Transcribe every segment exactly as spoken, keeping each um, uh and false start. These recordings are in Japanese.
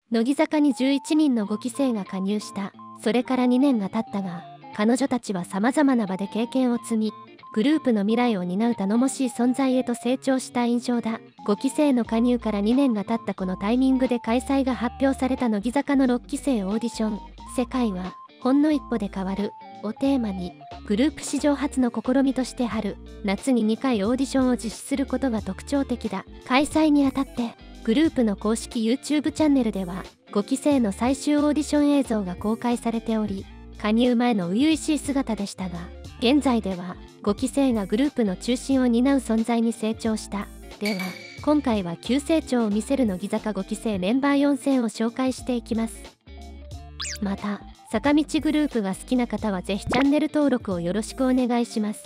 乃木坂にじゅういちにんのごき生が加入した。それからにねんが経ったが、彼女たちはさまざまな場で経験を積み、グループの未来を担う頼もしい存在へと成長した印象だ。ごき生の加入からにねんが経ったこのタイミングで開催が発表された乃木坂のろっき生オーディション「世界はほんの一歩で変わる」をテーマに、グループ史上初の試みとして春夏ににかいオーディションを実施することが特徴的だ。開催にあたってグループの公式 YouTube チャンネルではごき生の最終オーディション映像が公開されており、加入前の初々しい姿でしたが、現在ではごき生がグループの中心を担う存在に成長した。では今回は急成長を見せる乃木坂ごき生メンバーよんせんを紹介していきます。また坂道グループが好きな方はぜひチャンネル登録をよろしくお願いします。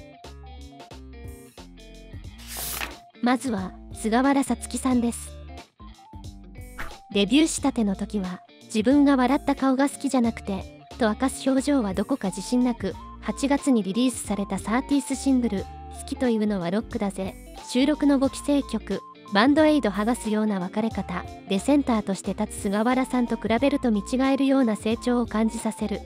まずは菅原さつきさんです。デビューしたての時は自分が笑った顔が好きじゃなくてと明かす表情はどこか自信なく、はちがつにリリースされたサーティースシングル「好きというのはロックだぜ」収録のごき生曲「バンドエイド剥がすような別れ方」でセンターとして立つ菅原さんと比べると見違えるような成長を感じさせる。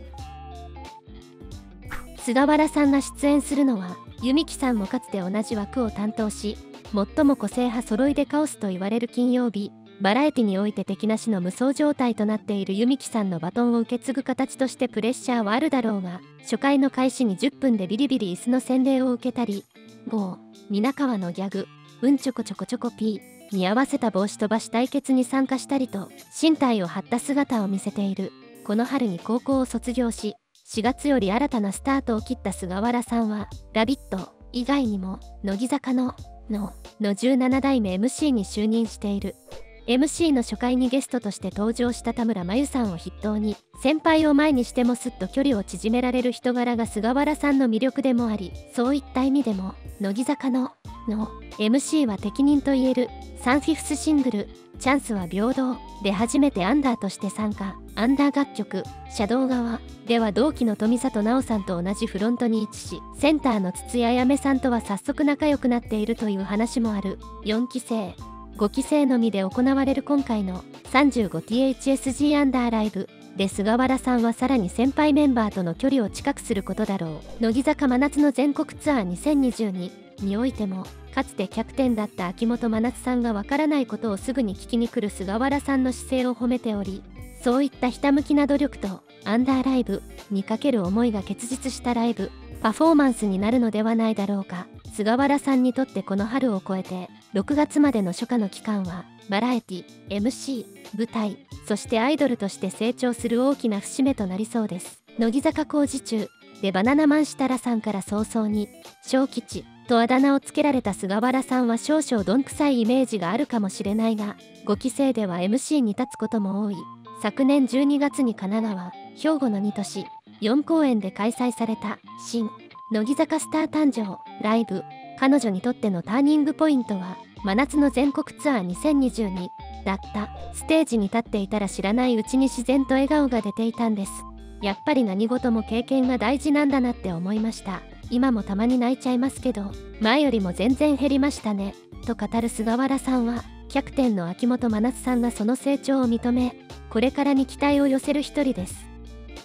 菅原さんが出演するのは弓木さんもかつて同じ枠を担当し、最も個性派揃いでカオスと言われる金曜日、バラエティにおいて敵なしの無双状態となっている弓木さんのバトンを受け継ぐ形としてプレッシャーはあるだろうが、初回の開始にじゅっぷんでビリビリ椅子の洗礼を受けたり、某皆川のギャグ「うんちょこちょこちょこピー」に合わせた帽子飛ばし対決に参加したりと身体を張った姿を見せている。この春に高校を卒業し、しがつより新たなスタートを切った菅原さんは「ラビット!」以外にも乃木坂の「の」のじゅうななだいめ エムシー に就任している。エムシー の初回にゲストとして登場した田村真由さんを筆頭に、先輩を前にしてもすっと距離を縮められる人柄が菅原さんの魅力でもあり、そういった意味でも乃木坂の「の」エムシー は適任と言える。サンフィフスシングル「チャンスは平等」で初めてアンダーとして参加。アンダー楽曲「シャドウ側」では同期の富里奈央さんと同じフロントに位置し、センターの筒谷あやめさんとは早速仲良くなっているという話もある。よんき生ごき生のみで行われる今回の さんじゅうごティーエイチエスジー アンダーライブで菅原さんはさらに先輩メンバーとの距離を近くすることだろう。乃木坂真夏の全国ツアーにせんにじゅうににおいても、かつてキャプテンだった秋元真夏さんがわからないことをすぐに聞きに来る菅原さんの姿勢を褒めており、そういったひたむきな努力とアンダーライブにかける思いが結実したライブパフォーマンスになるのではないだろうか。菅原さんにとってこの春を越えてろくがつまでの初夏の期間はバラエティ、エムシー、舞台、そしてアイドルとして成長する大きな節目となりそうです。乃木坂工事中でバナナマン設楽さんから早々に小吉とあだ名をつけられた菅原さんは少々どんくさいイメージがあるかもしれないが、ごき生では エムシー に立つことも多い。昨年じゅうにがつに神奈川、兵庫のに都市よん公演で開催された新乃木坂スター誕生ライブ。彼女にとってのターニングポイントは真夏の全国ツアーにせんにじゅうにだった。ステージに立っていたら知らないうちに自然と笑顔が出ていたんです。やっぱり何事も経験が大事なんだなって思いました。今もたまに泣いちゃいますけど、前よりも全然減りましたねと語る菅原さんは、キャプテンの秋元真夏さんがその成長を認め、これからに期待を寄せる一人です。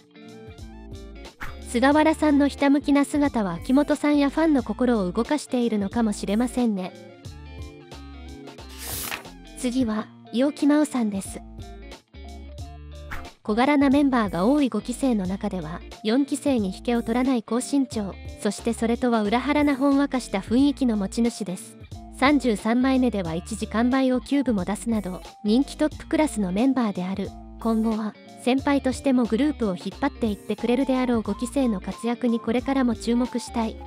菅原さんのひたむきな姿は秋元さんやファンの心を動かしているのかもしれませんね。次は伊尾木真央さんです。小柄なメンバーが多いごき生の中ではよんき生に引けを取らない高身長、そしてそれとは裏腹なほんわかした雰囲気の持ち主です。さんじゅうさんまいめでは一時完売をきゅう部も出すなど人気トップクラスのメンバーである。今後は先輩としてもグループを引っ張っていってくれるであろうごき生の活躍にこれからも注目したい。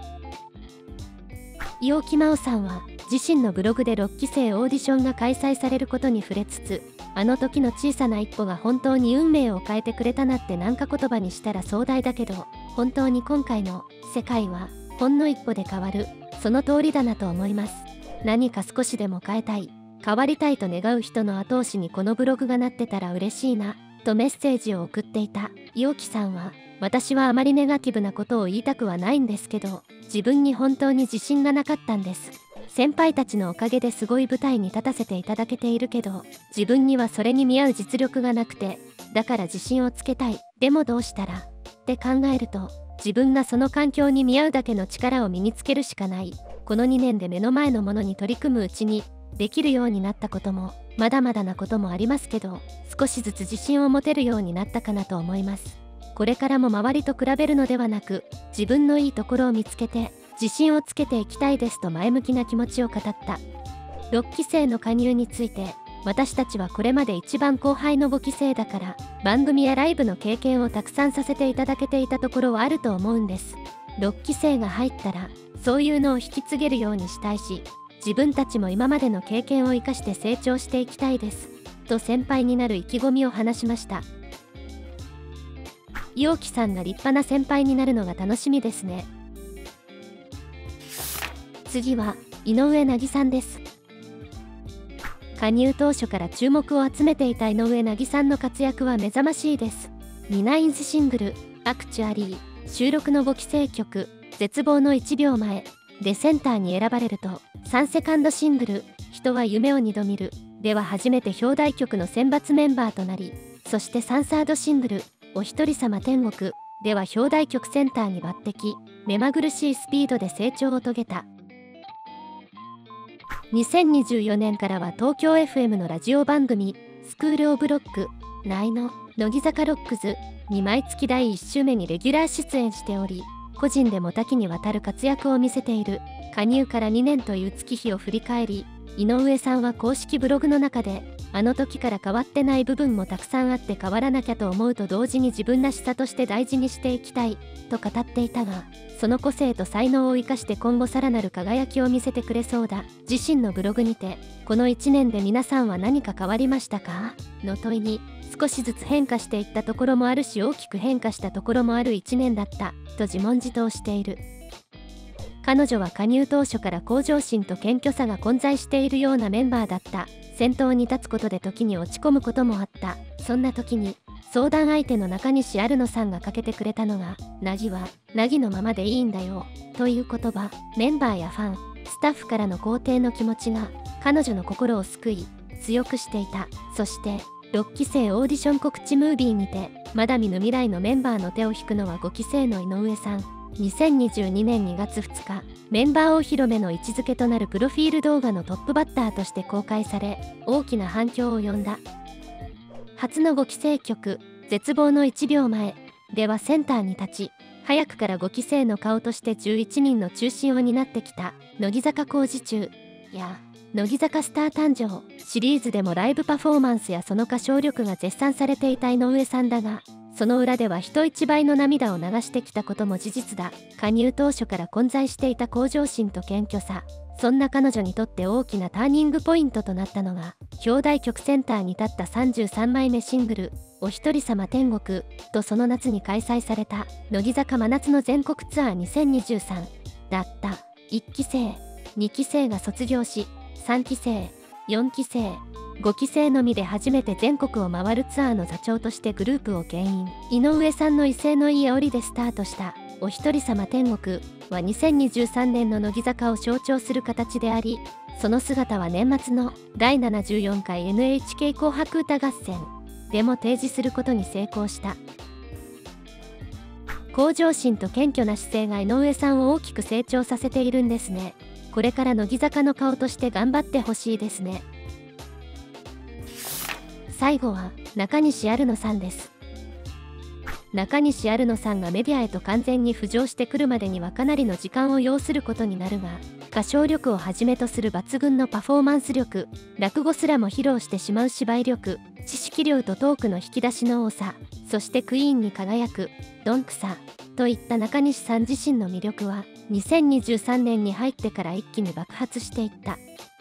伊尾木真央さんは自身のブログでろっき生オーディションが開催されることに触れつつ、あの時の小さな一歩が本当に運命を変えてくれたなってなんか言葉にしたら壮大だけど、本当に今回の世界はほんの一歩で変わる、その通りだなと思います。何か少しでも変えたい、変わりたいと願う人の後押しにこのブログがなってたら嬉しいなとメッセージを送っていた。伊尾木さんは、私はあまりネガティブなことを言いたくはないんですけど、自分に本当に自信がなかったんです。 先輩たちのおかげですごい舞台に立たせていただけているけど、自分にはそれに見合う実力がなくて、だから自信をつけたい。でもどうしたらって考えると、自分がその環境に見合うだけの力を身につけるしかない。このにねんで目の前のものに取り組むうちに、できるようになったことも、まだまだなこともありますけど、少しずつ自信を持てるようになったかなと思います。これからも周りと比べるのではなく、自分のいいところを見つけて、自信をつけていきたいですと前向きな気持ちを語った。ろっきせいの加入について、私たちはこれまで一番後輩のごきせいだから、番組やライブの経験をたくさんさせていただけていたところはあると思うんです。ろっきせいが入ったら、そういうのを引き継げるようにしたいし、自分たちも今までの経験を生かして成長していきたいです。と先輩になる意気込みを話しました。陽気さんが立派な先輩になるのが楽しみですね。次は井上凪さんです。加入当初から注目を集めていた井上凪さんの活躍は目覚ましいです。にナインズシングル「アクチュアリー」収録のごきせい曲「絶望のいちびょうまえ」でセンターに選ばれると、さんセカンドシングル「人は夢を二度見る」では初めて表題曲の選抜メンバーとなり、そしてさんサードシングル「おひとりさま天国」では表題曲センターに抜擢、目まぐるしいスピードで成長を遂げた。にせんにじゅうよねんからは東京 エフエム のラジオ番組「スクール・オブ・ロック」内の「乃木坂ロックズ」に毎月だいいっ週目にレギュラー出演しており、個人でも多岐にわたる活躍を見せている。加入からにねんという月日を振り返り、井上さんは公式ブログの中で、あの時から変わってない部分もたくさんあって変わらなきゃと思うと同時に自分らしさとして大事にしていきたいと語っていたが、その個性と才能を生かして今後さらなる輝きを見せてくれそうだ。自身のブログにて、このいちねんで皆さんは何か変わりましたかの問いに、少しずつ変化していったところもあるし大きく変化したところもあるいちねんだったと自問自答している。彼女は加入当初から向上心と謙虚さが混在しているようなメンバーだった。先頭に立つことで時に落ち込むこともあった。そんな時に相談相手の中西アルノさんがかけてくれたのが、凪は凪のままでいいんだよという言葉。メンバーやファン、スタッフからの肯定の気持ちが彼女の心を救い強くしていた。そしてろっきせいオーディション告知ムービーにて、まだ見ぬ未来のメンバーの手を引くのはごきせいの井上さん。にせんにじゅうにねんにがつふつか、メンバーお披露目の位置づけとなるプロフィール動画のトップバッターとして公開され、大きな反響を呼んだ。初のごきせい曲「絶望のいちびょうまえ」ではセンターに立ち、早くからごきせいの顔としてじゅういちにんの中心を担ってきた乃木坂工事中や乃木坂スター誕生シリーズでもライブパフォーマンスやその歌唱力が絶賛されていた井上さんだが、その裏では人一倍の涙を流してきたことも事実だ。加入当初から混在していた向上心と謙虚さ、そんな彼女にとって大きなターニングポイントとなったのが、表題曲センターに立ったさんじゅうさんまいめシングル「おひとりさま天国」とその夏に開催された乃木坂真夏の全国ツアーにせんにじゅうさんだった。いっきせい、にきせいが卒業し、さんきせい、よんきせい、ごきせいのみで初めて全国を回るツアーの座長としてグループを牽引。井上さんの威勢のいい煽りでスタートした「おひとりさま天国」はにせんにじゅうさんねんの乃木坂を象徴する形であり、その姿は年末のだいななじゅうよんかい エヌエイチケー 紅白歌合戦でも提示することに成功した。向上心と謙虚な姿勢が井上さんを大きく成長させているんですね。これから乃木坂の顔として頑張ってほしいですね。最後は中西アルノさんです。中西アルノさんがメディアへと完全に浮上してくるまでにはかなりの時間を要することになるが、歌唱力をはじめとする抜群のパフォーマンス力、落語すらも披露してしまう芝居力、知識量とトークの引き出しの多さ、そしてクイーンに輝くどんくさといった中西さん自身の魅力はにせんにじゅうさんねんに入ってから一気に爆発していった。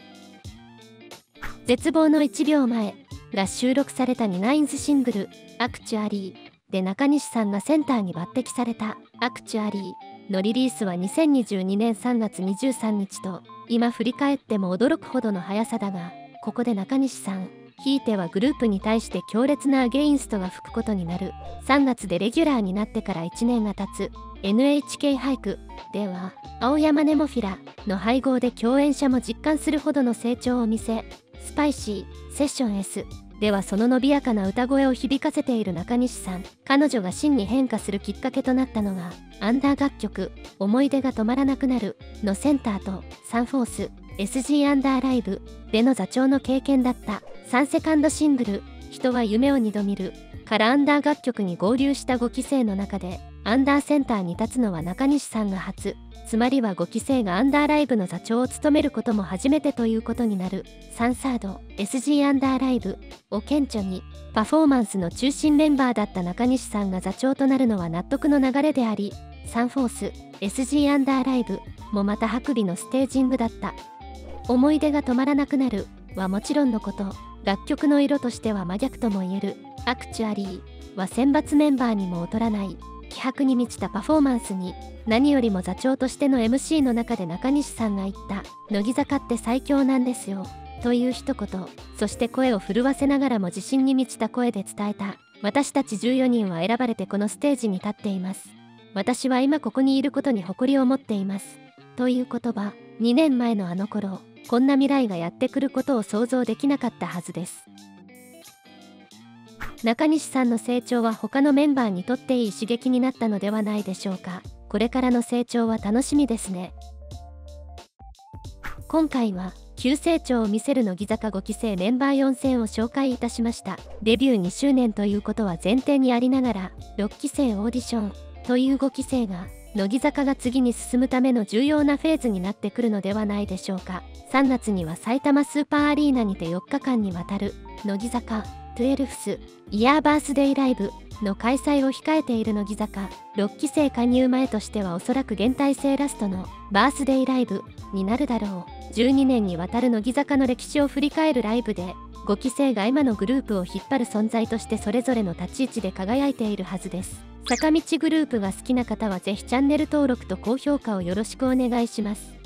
絶望のいちびょうまえが収録されたにナインズシングル「アクチュアリー」で中西さんがセンターに抜擢された「アクチュアリー」のリリースはにせんにじゅうにねんさんがつにじゅうさんにちと、今振り返っても驚くほどの速さだが、ここで中西さんひいてはグループに対して強烈なアゲインストが吹くことになる。さんがつでレギュラーになってからいちねんが経つ。 エヌエイチケー 俳句では青山ネモフィラの配合で共演者も実感するほどの成長を見せ、スパイシーセッション Sではその伸びやかな歌声を響かせている中西さん。彼女が真に変化するきっかけとなったのがアンダー楽曲「思い出が止まらなくなる」のセンターとサンフォース エスジー アンダーライブでの座長の経験だった。さんセカンドシングル「人は夢を二度見る」からアンダー楽曲に合流したごきせいの中でアンダーセンターに立つのは中西さんが初、つまりはごきせいがアンダーライブの座長を務めることも初めてということになる。さんサード エスジー アンダーライブを顕著にパフォーマンスの中心メンバーだった中西さんが座長となるのは納得の流れであり、サンフォース エスジー アンダーライブもまた白尾のステージングだった。思い出が止まらなくなるはもちろんのこと、楽曲の色としては真逆とも言える。アクチュアリーは選抜メンバーにも劣らない気迫に満ちたパフォーマンスに、何よりも座長としての エムシー の中で中西さんが言った「乃木坂って最強なんですよ」という一言、そして声を震わせながらも自信に満ちた声で伝えた「私たちじゅうよにんは選ばれてこのステージに立っています。私は今ここにいることに誇りを持っています」という言葉。にねんまえのあの頃、こんな未来がやってくることを想像できなかったはずです。中西さんの成長は他のメンバーにとっていい刺激になったのではないでしょうか。これからの成長は楽しみですね。今回は急成長を見せる乃木坂ごきせいメンバーよんせんを紹介いたしました。デビューにしゅうねんということは前提にありながら、ろっきせいオーディションというごきせいが乃木坂が次に進むための重要なフェーズになってくるのではないでしょうか。さんがつには埼玉スーパーアリーナにてよっかかんにわたる乃木坂じゅうにスイヤーバースデーライブの開催を控えている乃木坂ろっきせい加入前としてはおそらく現体制ラストのバースデーライブになるだろう。じゅうにねんにわたる乃木坂の歴史を振り返るライブでごきせいが今のグループを引っ張る存在としてそれぞれの立ち位置で輝いているはずです。坂道グループが好きな方はぜひチャンネル登録と高評価をよろしくお願いします。